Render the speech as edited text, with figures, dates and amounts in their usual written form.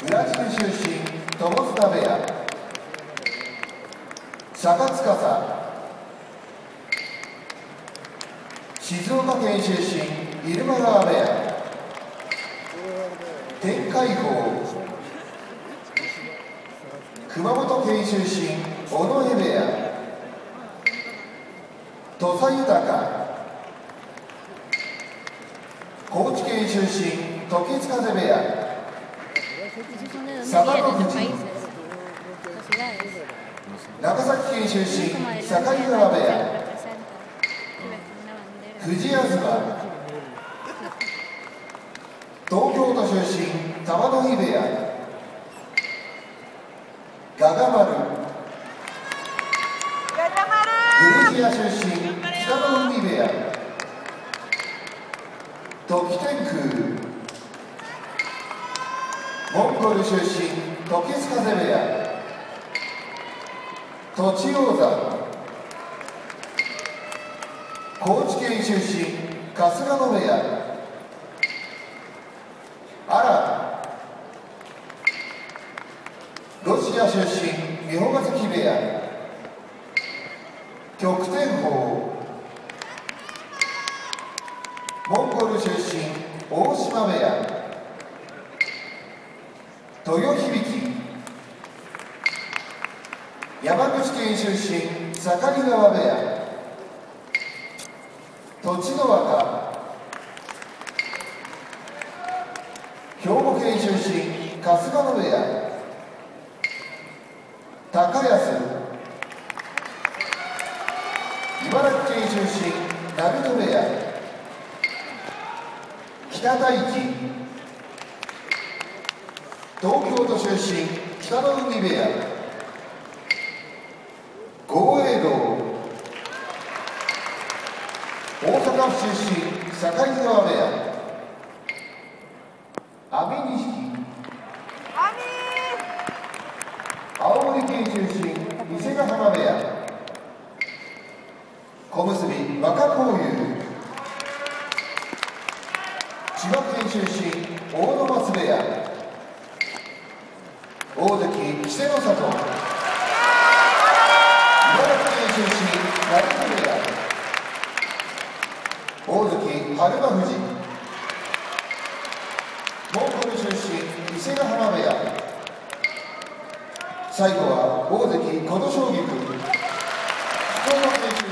ブラジル出身友綱部屋、坂司。静岡県出身入間川部屋、天海鵬。熊本県出身尾上部屋、土佐豊。高知県出身時津風部屋、佐田の富士。長崎県出身境川部屋、藤東。東京都出身玉ノ井部屋、ガガ丸。グルジア出身北の海部屋、時天空。モンゴル出身時津風部屋、栃王山。高知県出身春日野部屋、アラン。ロシア出身三保ヶ関部屋、極天鵬。モンゴル出身大島部屋、豊響。山口県出身境川部屋、栃の若。兵庫県出身春日野部屋、高安。茨城県出身鳴門部屋、北大樹。東京都出身北の海部屋、豪栄道。大阪府出身境川部屋、阿部錦。青森県出身伊勢ヶ浜部屋、小結若幸雄。千葉県出身大野松部屋、大関稀勢の里。茨城県出身成田部屋、大関春馬富士。モンゴル出身伊勢ヶ浜部屋、最後は大関琴奨菊。福岡県出身